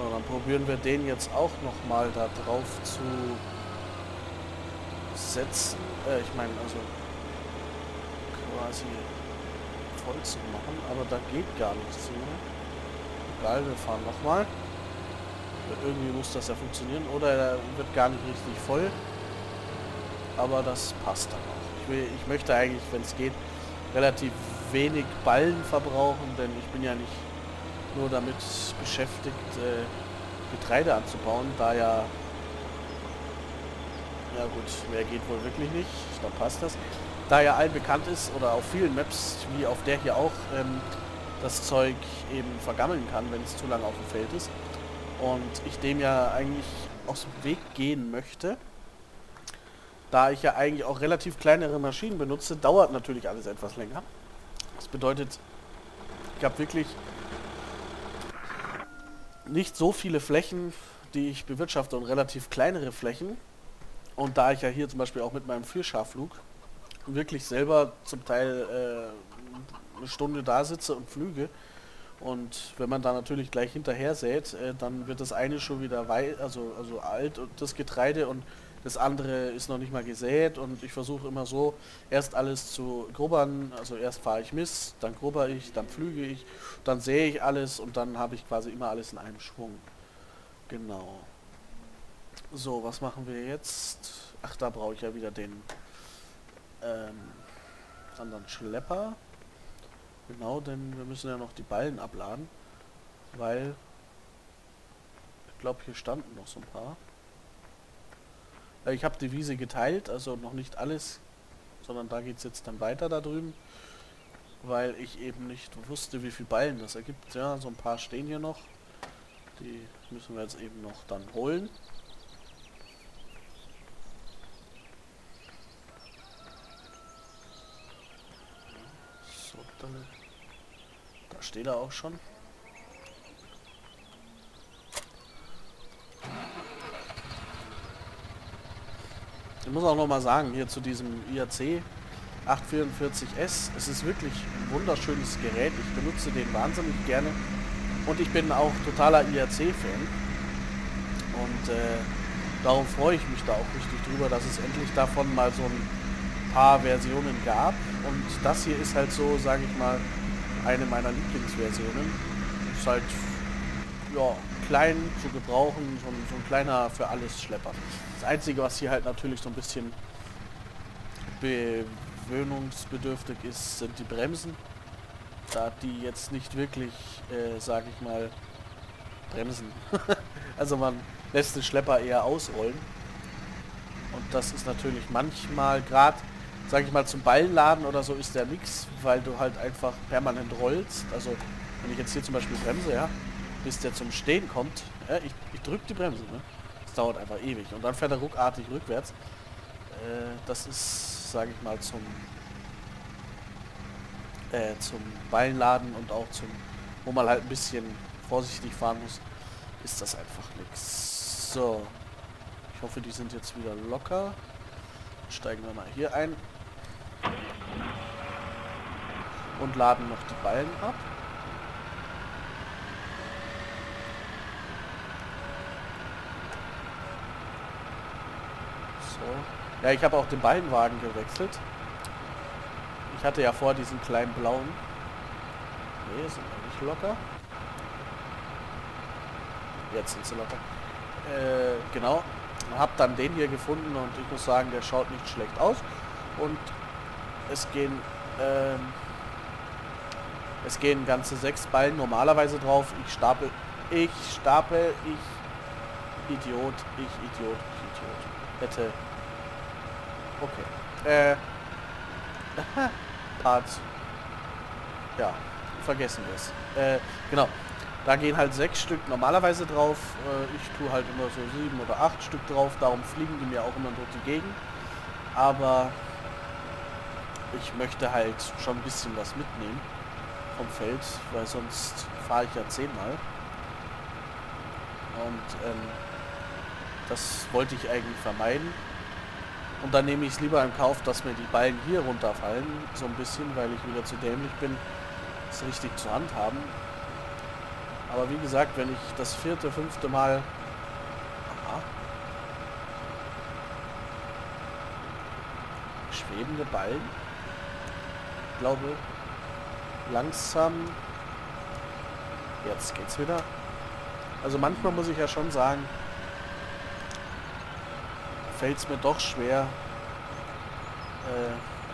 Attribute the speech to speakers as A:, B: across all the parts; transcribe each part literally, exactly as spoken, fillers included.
A: So, dann probieren wir den jetzt auch nochmal da drauf zu setzen. Äh, ich meine, also quasi voll zu machen, aber da geht gar nichts mehr. Egal, wir fahren nochmal. Irgendwie muss das ja funktionieren. Oder er wird gar nicht richtig voll. Aber das passt dann auch. Ich, will, ich möchte eigentlich, wenn es geht, relativ wenig Ballen verbrauchen, denn ich bin ja nicht nur damit beschäftigt, äh, Getreide anzubauen, da ja, ja gut, mehr geht wohl wirklich nicht, dann passt das. Da ja allen bekannt ist, oder auf vielen Maps, wie auf der hier auch, ähm, das Zeug eben vergammeln kann, wenn es zu lange auf dem Feld ist. Und ich dem ja eigentlich aus dem Weg gehen möchte. Da ich ja eigentlich auch relativ kleinere Maschinen benutze, dauert natürlich alles etwas länger. Das bedeutet, ich habe wirklich nicht so viele Flächen, die ich bewirtschafte und relativ kleinere Flächen. Und da ich ja hier zum Beispiel auch mit meinem Vierscharflug wirklich selber zum Teil äh, eine Stunde da sitze und flüge, und wenn man da natürlich gleich hinterher sät, äh, dann wird das eine schon wieder wei also, also alt, und das Getreide, und das andere ist noch nicht mal gesät, und ich versuche immer so, erst alles zu grubbern, also erst fahre ich Mist, dann grubber ich, dann flüge ich, dann sähe ich alles, und dann habe ich quasi immer alles in einem Schwung. Genau. So, was machen wir jetzt? Ach, da brauche ich ja wieder den ähm, anderen Schlepper. Genau, denn wir müssen ja noch die Ballen abladen, weil ich glaube, hier standen noch so ein paar. Ich habe die Wiese geteilt, also noch nicht alles, sondern da geht es jetzt dann weiter da drüben, weil ich eben nicht wusste, wie viel Ballen das ergibt. Ja, so ein paar stehen hier noch, die müssen wir jetzt eben noch dann holen. So, dann, da steht er auch schon. Ich muss auch noch mal sagen, hier zu diesem I A C achthundertvierundvierzig S, es ist wirklich ein wunderschönes Gerät. Ich benutze den wahnsinnig gerne und ich bin auch totaler I A C-Fan. Und äh, darum freue ich mich da auch richtig drüber, dass es endlich davon mal so ein paar Versionen gab. Und das hier ist halt so, sage ich mal, eine meiner Lieblingsversionen. Ist halt, ja, klein zu gebrauchen, so ein, so ein kleiner für alles Schlepper. Das Einzige, was hier halt natürlich so ein bisschen gewöhnungsbedürftig ist, sind die Bremsen. Da die jetzt nicht wirklich, äh, sage ich mal, bremsen. Also man lässt den Schlepper eher ausrollen. Und das ist natürlich manchmal, gerade, sage ich mal, zum Ballenladen oder so ist der nix, weil du halt einfach permanent rollst. Also wenn ich jetzt hier zum Beispiel bremse, ja, bis der zum Stehen kommt, ja, ich, ich drücke die Bremse, ne? Das dauert einfach ewig. Und dann fährt er ruckartig rückwärts. Äh, das ist, sage ich mal, zum äh, zum Ballenladen und auch zum, wo man halt ein bisschen vorsichtig fahren muss, ist das einfach nichts. So. Ich hoffe, die sind jetzt wieder locker. Steigen wir mal hier ein. Und laden noch die Ballen ab. So. Ja, ich habe auch den Ballenwagen gewechselt. Ich hatte ja vor diesen kleinen blauen. Ne, sind noch nicht locker. Jetzt sind sie locker. Äh, genau. Hab dann den hier gefunden und ich muss sagen, der schaut nicht schlecht aus. Und es gehen ähm, es gehen ganze sechs Ballen normalerweise drauf. Ich stapel, ich stapel, ich Idiot, ich Idiot, ich Idiot. Hätte. Okay. Äh. Parts. Ja, vergessen wir es. Äh, genau. Da gehen halt sechs Stück normalerweise drauf. Äh, ich tue halt immer so sieben oder acht Stück drauf. Darum fliegen die mir auch immer durch die Gegend. Aber ich möchte halt schon ein bisschen was mitnehmen vom Feld, weil sonst fahre ich ja zehnmal. Und ähm, das wollte ich eigentlich vermeiden. Und dann nehme ich es lieber in Kauf, dass mir die Ballen hier runterfallen, so ein bisschen, weil ich wieder zu dämlich bin, es richtig zu handhaben. Aber wie gesagt, wenn ich das vierte, fünfte Mal... Aha. Schwebende Ballen. Ich glaube, langsam... Jetzt geht's wieder. Also manchmal muss ich ja schon sagen, fällt es mir doch schwer, äh,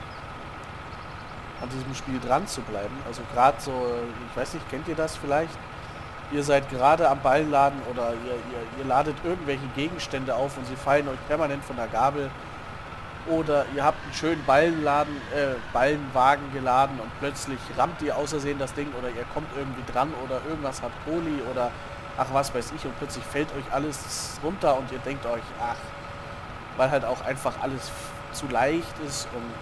A: an diesem Spiel dran zu bleiben. Also gerade so, ich weiß nicht, kennt ihr das vielleicht? Ihr seid gerade am Ballenladen oder ihr, ihr, ihr ladet irgendwelche Gegenstände auf und sie fallen euch permanent von der Gabel. Oder ihr habt einen schönen Ballenladen, äh, Ballenwagen geladen und plötzlich rammt ihr außersehen das Ding oder ihr kommt irgendwie dran oder irgendwas hat Poli oder ach was weiß ich und plötzlich fällt euch alles runter und ihr denkt euch, ach, weil halt auch einfach alles zu leicht ist und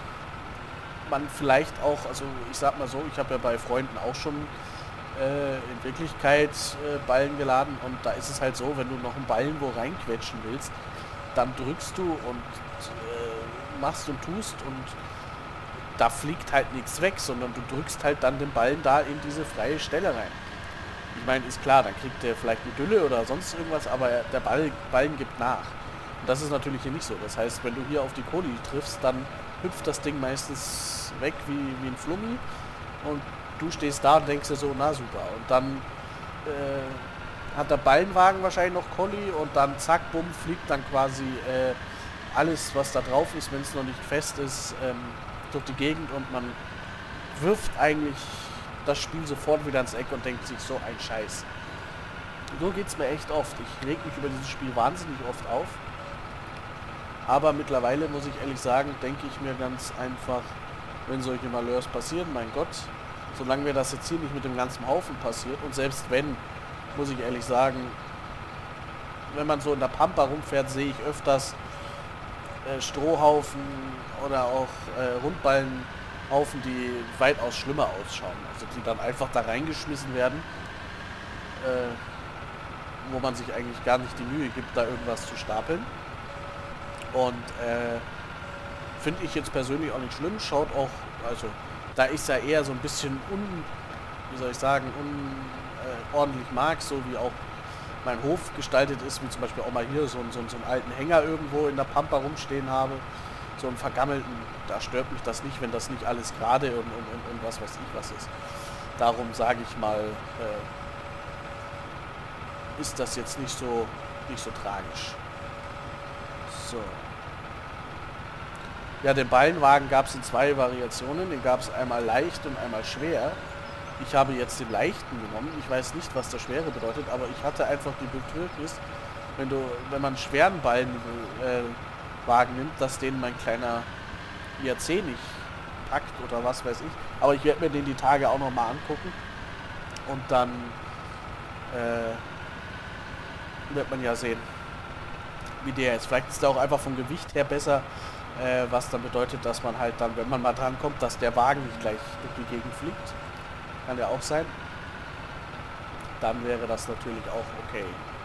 A: man vielleicht auch, also ich sag mal so, ich habe ja bei Freunden auch schon äh, in Wirklichkeit äh, Ballen geladen und da ist es halt so, wenn du noch einen Ballen wo reinquetschen willst, dann drückst du und äh, machst und tust und da fliegt halt nichts weg, sondern du drückst halt dann den Ballen da in diese freie Stelle rein. Ich meine, ist klar, dann kriegt der vielleicht eine Dülle oder sonst irgendwas, aber der Ball, Ballen gibt nach. Und das ist natürlich hier nicht so. Das heißt, wenn du hier auf die Kohli triffst, dann hüpft das Ding meistens weg wie, wie ein Flummi und du stehst da und denkst dir so, na super. Und dann äh, hat der Ballenwagen wahrscheinlich noch Colli und dann zack, bumm, fliegt dann quasi äh, alles, was da drauf ist, wenn es noch nicht fest ist, ähm, durch die Gegend und man wirft eigentlich das Spiel sofort wieder ins Eck und denkt sich so ein Scheiß. So geht es mir echt oft. Ich reg mich über dieses Spiel wahnsinnig oft auf. Aber mittlerweile, muss ich ehrlich sagen, denke ich mir ganz einfach, wenn solche Malheurs passieren, mein Gott, solange mir das jetzt hier nicht mit dem ganzen Haufen passiert und selbst wenn, muss ich ehrlich sagen, wenn man so in der Pampa rumfährt, sehe ich öfters äh, Strohhaufen oder auch äh, Rundballenhaufen, die weitaus schlimmer ausschauen. Also die dann einfach da reingeschmissen werden, äh, wo man sich eigentlich gar nicht die Mühe gibt, da irgendwas zu stapeln. Und äh, finde ich jetzt persönlich auch nicht schlimm. Schaut auch, also da ich es ja eher so ein bisschen un, wie soll ich sagen, unordentlich äh, mag, so wie auch mein Hof gestaltet ist, wie zum Beispiel auch mal hier so, so, so einen alten Hänger irgendwo in der Pampa rumstehen habe, so einen vergammelten, da stört mich das nicht, wenn das nicht alles gerade und, und, und, und was weiß ich was ist. Darum sage ich mal, äh, ist das jetzt nicht so, nicht so tragisch. So. Ja, den Ballenwagen gab es in zwei Variationen. Den gab es einmal leicht und einmal schwer. Ich habe jetzt den leichten genommen. Ich weiß nicht, was der schwere bedeutet, aber ich hatte einfach die Befürchtung, wenn du, wenn man einen schweren Ballenwagen äh, nimmt, dass den mein kleiner I A C nicht packt oder was weiß ich. Aber ich werde mir den die Tage auch nochmal angucken. Und dann äh, wird man ja sehen, wie der ist. Vielleicht ist der auch einfach vom Gewicht her besser, äh, was dann bedeutet, dass man halt dann, wenn man mal dran kommt, dass der Wagen nicht gleich durch die Gegend fliegt. Kann ja auch sein. Dann wäre das natürlich auch okay.